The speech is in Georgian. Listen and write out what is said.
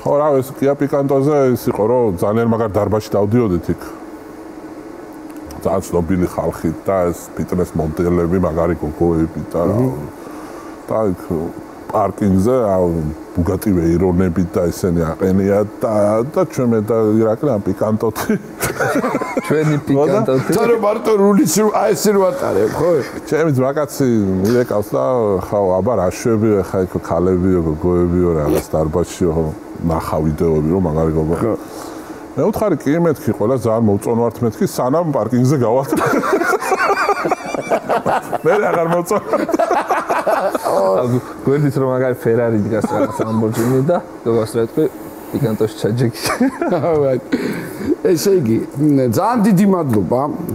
ხო რა ეს Kia Picanto-ზე ის იყო რომ ძალიან მაგარ დარბაზში დავდიოდით იქ ძალიან ცნობილი ხალხი და ეს ფიტნეს მოდელები მაგარი გოგოები და იქ პარკინგზე Bugatti Veyronები და ისინი აყენია და ჩვენ მე და ირაკლი პიკანტოთი ჩვენი პიკანტოთი თორე მარტო რულის აი ესე რო ატარებ ხო ჩემი ძმაკაცი მივეკავს და ხო აბა რა შვებიო ხა იქ ქალებიო გოგოებიო რაღაც დარბაზშიო ნახა ვიდეოები რომ მაგარი გოგო მე უთხარი კი მეთქი ყველა ძალიან მოწონვართ მეთქი სანამ პარკინგზე გავალთ მე აღარ მოწონვართ გვერდით რომ მაგარი Ferrari დგას რაღაც Lamborghini და გასწრეთქვი პიკანტოში ჩაჯექი ესე იგი ძალიან დიდი მადლობა